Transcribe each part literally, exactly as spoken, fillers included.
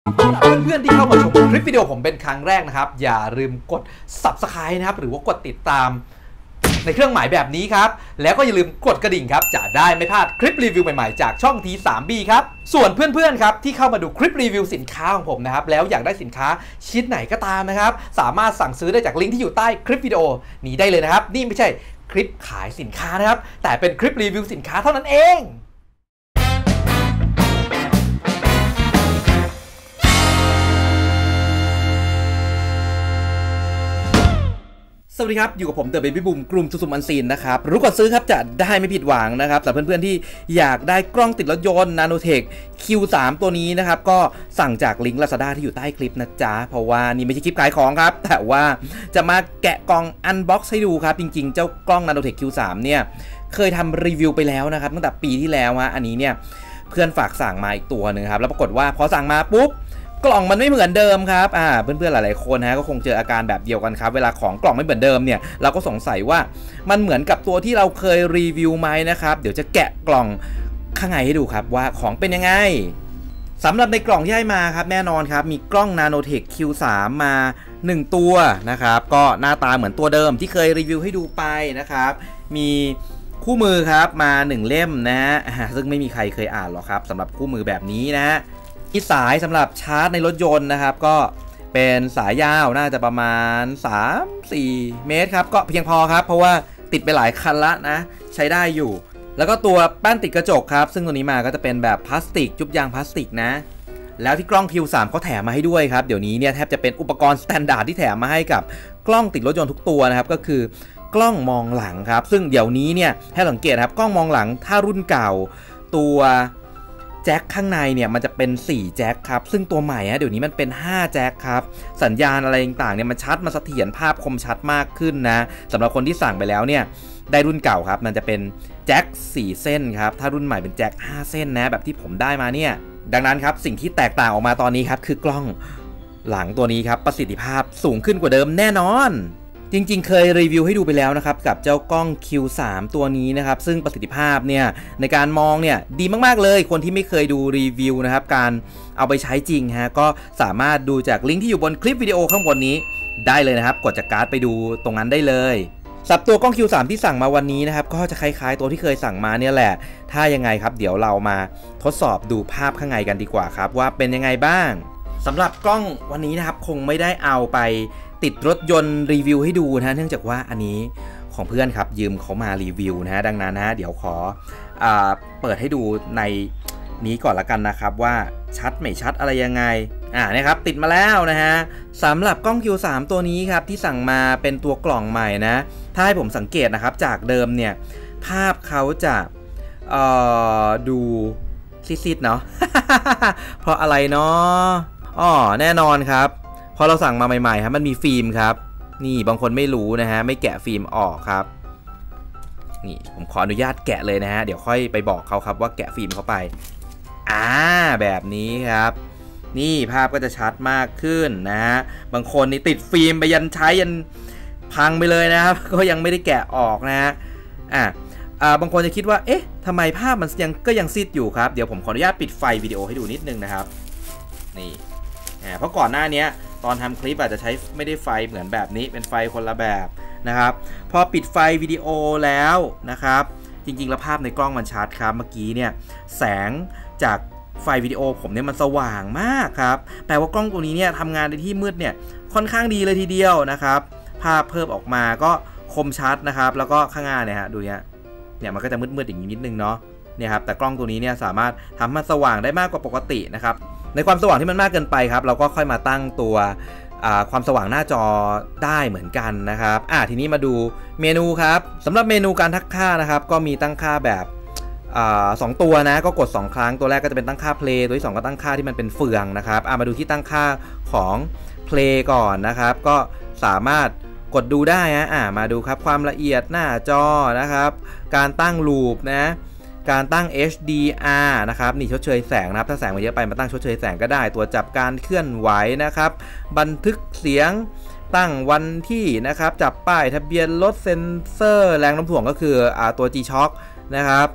เพื่อนๆที่เข้ามาชมคลิปวิดีโอผมเป็นครั้งแรกนะครับอย่าลืมกด ซับสไครบ์ นะครับหรือว่ากดติดตามในเครื่องหมายแบบนี้ครับแล้วก็อย่าลืมกดกระดิ่งครับจะได้ไม่พลาดคลิปรีวิวใหม่ๆจากช่อง ที ทรี บี ครับส่วนเพื่อนๆครับที่เข้ามาดูคลิปรีวิวสินค้าของผมนะครับแล้วอยากได้สินค้าชิ้นไหนก็ตามนะครับสามารถสั่งซื้อได้จากลิงก์ที่อยู่ใต้คลิปวิดีโอนี้ได้เลยนะครับนี่ไม่ใช่คลิปขายสินค้านะครับแต่เป็นคลิปรีวิวสินค้าเท่านั้นเองสวัสดีครับอยู่กับผมเดอะเบบี้บูมกลุ่มสุสุมอันซีนนะครับรู้ก่อนซื้อครับจะได้ไม่ผิดหวังนะครับสำหรับเพื่อนๆที่อยากได้กล้องติดรถยนต์ Nanotech คิว สาม ตัวนี้นะครับก็สั่งจากลิงก์ Lazada ที่อยู่ใต้คลิปนะจ๊ะเพราะว่านี่ไม่ใช่คลิปขายของครับแต่ว่าจะมาแกะกล่องอันบ็อกซ์ให้ดูครับจริงๆเจ้ากล้อง Nanotech คิว สาม เนี่ยเคยทำรีวิวไปแล้วนะครับตั้งแต่ปีที่แล้วฮะอันนี้เนี่ยเพื่อนฝากสั่งมาอีกตัวหนึ่งครับแล้วปรากฏว่าพอสั่งมาปุ๊บกล่องมันไม่เหมือนเดิมครับอ่าเพื่อนๆหลายๆคนฮะก็คงเจออาการแบบเดียวกันครับเวลาของกล่องไม่เหมือนเดิมเนี่ยเราก็สงสัยว่ามันเหมือนกับตัวที่เราเคยรีวิวไหมนะครับเดี๋ยวจะแกะกล่องข้างในให้ดูครับว่าของเป็นยังไงสำหรับในกล่องที่ให้มาครับแน่นอนครับมีกล้อง Nanotech คิว สาม มาหนึ่งตัวนะครับก็หน้าตาเหมือนตัวเดิมที่เคยรีวิวให้ดูไปนะครับมีคู่มือครับมาหนึ่งเล่มนะฮะซึ่งไม่มีใครเคยอ่านหรอกครับสำหรับคู่มือแบบนี้นะฮะมีสายสำหรับชาร์จในรถยนต์นะครับก็เป็นสายยาวน่าจะประมาณ สามถึงสี่ เมตรครับก็เพียงพอครับเพราะว่าติดไปหลายคันละนะใช้ได้อยู่แล้วก็ตัวแป้นติดกระจกครับซึ่งตัวนี้มาก็จะเป็นแบบพลาสติกจุ๊บยางพลาสติกนะแล้วที่กล้อง คิว สาม เขาแถมมาให้ด้วยครับเดี๋ยวนี้เนี่ยแทบจะเป็นอุปกรณ์สแตนดาร์ดที่แถมมาให้กับกล้องติดรถยนต์ทุกตัวนะครับก็คือกล้องมองหลังครับซึ่งเดี๋ยวนี้เนี่ยให้สังเกตครับกล้องมองหลังถ้ารุ่นเก่าตัวแจ็คข้างในเนี่ยมันจะเป็นสี่แจ็คครับซึ่งตัวใหม่ฮะเดี๋ยวนี้มันเป็นห้าแจ็คครับสัญญาณอะไรต่างๆเนี่ยมันชัดมันเสถียรภาพคมชัดมากขึ้นนะสำหรับคนที่สั่งไปแล้วเนี่ยได้รุ่นเก่าครับมันจะเป็นแจ็คสี่เส้นครับถ้ารุ่นใหม่เป็นแจ็คห้าเส้นนะแบบที่ผมได้มาเนี่ยดังนั้นครับสิ่งที่แตกต่างออกมาตอนนี้ครับคือกล้องหลังตัวนี้ครับประสิทธิภาพสูงขึ้นกว่าเดิมแน่นอนจริงๆเคยรีวิวให้ดูไปแล้วนะครับกับเจ้ากล้อง คิว สาม ตัวนี้นะครับซึ่งประสิทธิภาพเนี่ยในการมองเนี่ยดีมากๆเลยคนที่ไม่เคยดูรีวิวนะครับการเอาไปใช้จริงฮะก็สามารถดูจากลิงก์ที่อยู่บนคลิปวิดีโอข้างบนนี้ได้เลยนะครับกดจากการ์ดไปดูตรงนั้นได้เลยสำหรับตัวกล้อง คิว สาม ที่สั่งมาวันนี้นะครับก็จะคล้ายๆตัวที่เคยสั่งมาเนี่ยแหละถ้ายังไงครับเดี๋ยวเรามาทดสอบดูภาพข้างในกันดีกว่าครับว่าเป็นยังไงบ้างสำหรับกล้องวันนี้นะครับคงไม่ได้เอาไปติดรถยนต์รีวิวให้ดูนะเนื่องจากว่าอันนี้ของเพื่อนครับยืมเขามารีวิวนะฮะดังนั้นนะเดี๋ยวขออ่าเปิดให้ดูในนี้ก่อนละกันนะครับว่าชัดไม่ชัดอะไรยังไงอ่านี่ครับติดมาแล้วนะฮะสำหรับกล้อง คิว สาม ตัวนี้ครับที่สั่งมาเป็นตัวกล่องใหม่นะถ้าให้ผมสังเกตนะครับจากเดิมเนี่ยภาพเขาจะเอ่อดูซิดๆเนาะ เพราะอะไรเนาะอ๋อแน่นอนครับพอเราสั่งมาใหม่ๆครับมันมีฟิล์มครับนี่บางคนไม่รู้นะฮะไม่แกะฟิล์มออกครับนี่ผมขออนุญาตแกะเลยนะฮะเดี๋ยวค่อยไปบอกเขาครับว่าแกะฟิล์มเข้าไปอ่าแบบนี้ครับนี่ภาพก็จะชัดมากขึ้นนะฮะบางคนนี่ติดฟิล์มไปยันใช้ยันพังไปเลยนะครับก็ยังไม่ได้แกะออกนะฮะอ่าอ่าบางคนจะคิดว่าเอ๊ะทำไมภาพมันยังก็ยังซีดอยู่ครับเดี๋ยวผมขออนุญาตปิดไฟวิดีโอให้ดูนิดนึงนะครับนี่เพราะก่อนหน้านี้ตอนทำคลิปอาจจะใช้ไม่ได้ไฟเหมือนแบบนี้เป็นไฟคนละแบบนะครับพอปิดไฟวิดีโอแล้วนะครับจริงๆแล้วภาพในกล้องมันชัดครับเมื่อกี้เนี่ยแสงจากไฟวิดีโอผมเนี่ยมันสว่างมากครับแปลว่ากล้องตัวนี้เนี่ยทำงานในที่มืดเนี่ยค่อนข้างดีเลยทีเดียวนะครับภาพเพิ่มออกมาก็คมชัดนะครับแล้วก็ข้างหน้าเนี่ยฮะดูเนี่ยเนี่ยมันก็จะมืดๆอย่างนี้นิดนึงเนาะเนี่ยครับแต่กล้องตัวนี้เนี่ยสามารถทำมันสว่างได้มากกว่าปกตินะครับในความสว่างที่มันมากเกินไปครับเราก็ค่อยมาตั้งตัวความสว่างหน้าจอได้เหมือนกันนะครับอ่าทีนี้มาดูเมนูครับสำหรับเมนูการทักค่านะครับก็มีตั้งค่าแบบสองตัวนะก็กดสองครั้งตัวแรกก็จะเป็นตั้งค่า play ตัวที่สองก็ตั้งค่าที่มันเป็นเฟืองนะครับอ่ามาดูที่ตั้งค่าของ play ก่อนนะครับก็สามารถกดดูได้นะอ่ามาดูครับความละเอียดหน้าจอนะครับการตั้งลูปนะการตั้ง เอช ดี อาร์ นะครับนี่ชดเชยแสงนะครับถ้าแสงมันเยอะไปมาตั้งชดเชยแสงก็ได้ตัวจับการเคลื่อนไหวนะครับบันทึกเสียงตั้งวันที่นะครับจับป้ายทะเบียนรถเซ็นเซอร์แรงโน้มถ่วงก็คืออ่าตัว G-Shock นะครับ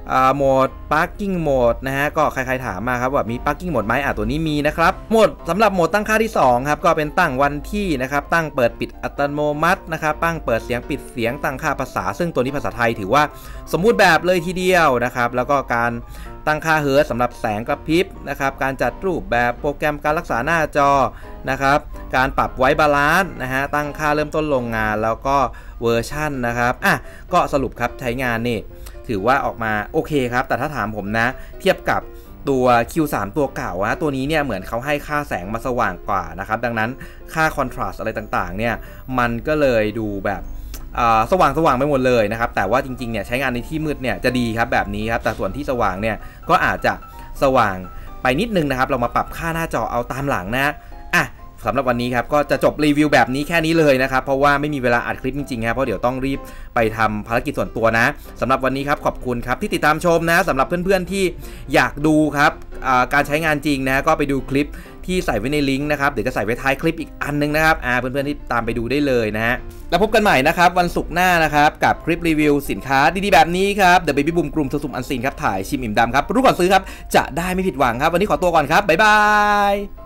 โหมด Parking Mode นะฮะก็ใครๆถามมาครับว่ามี Parking Mode ไหมอ่ะตัวนี้มีนะครับโหมดสำหรับโหมดตั้งค่าที่สองครับก็เป็นตั้งวันที่นะครับตั้งเปิดปิดอัตโนมัตินะครับตั้งเปิดเสียงปิดเสียงตั้งค่าภาษาซึ่งตัวนี้ภาษาไทยถือว่าสมมุติแบบเลยทีเดียวนะครับแล้วก็การตั้งค่าเฮิร์ตสำหรับแสงกระพริบนะครับการจัดรูปแบบโปรแกรมการรักษาหน้าจอนะครับการปรับไว้บาลานซ์นะฮะตั้งค่าเริ่มต้นโรงงานแล้วก็เวอร์ชั่นนะครับอ่ะก็สรุปครับใช้งานนี่ถือว่าออกมาโอเคครับแต่ถ้าถามผมนะเทียบกับตัว คิว สาม ตัวเก่านะตัวนี้เนี่ยเหมือนเขาให้ค่าแสงมาสว่างกว่านะครับดังนั้นค่าคอนทราสต์อะไรต่างๆเนี่ยมันก็เลยดูแบบสว่างสว่างไปหมดเลยนะครับแต่ว่าจริงๆเนี่ยใช้งานในที่มืดเนี่ยจะดีครับแบบนี้ครับแต่ส่วนที่สว่างเนี่ยก็อาจจะสว่างไปนิดนึงนะครับเรามาปรับค่าหน้าจอเอาตามหลังนะอ่ะสำหรับวันนี้ครับก็จะจบรีวิวแบบนี้แค่นี้เลยนะครับเพราะว่าไม่มีเวลาอัดคลิปจริงๆครับเพราะเดี๋ยวต้องรีบไปทำภารกิจส่วนตัวนะสำหรับวันนี้ครับขอบคุณครับที่ติดตามชมนะสำหรับเพื่อนๆที่อยากดูครับการใช้งานจริงนะก็ไปดูคลิปที่ใส่ไว้ในลิงก์นะครับเดี๋ยวจะใส่ไว้ท้ายคลิปอีกอันนึงนะครับอ่าเพื่อนๆที่ตามไปดูได้เลยนะฮะแล้วพบกันใหม่นะครับวันศุกร์หน้านะครับกับคลิปรีวิวสินค้าดีๆแบบนี้ครับ The Baby Boom กลุ่มสุมอันซีนครับถ่ายชิมอิ่มดำครับรู้ก่อนซื้อครับจะได้ไม่ผิดหวังครับวันนี้ขอตัวก่อนครับบ๊ายบาย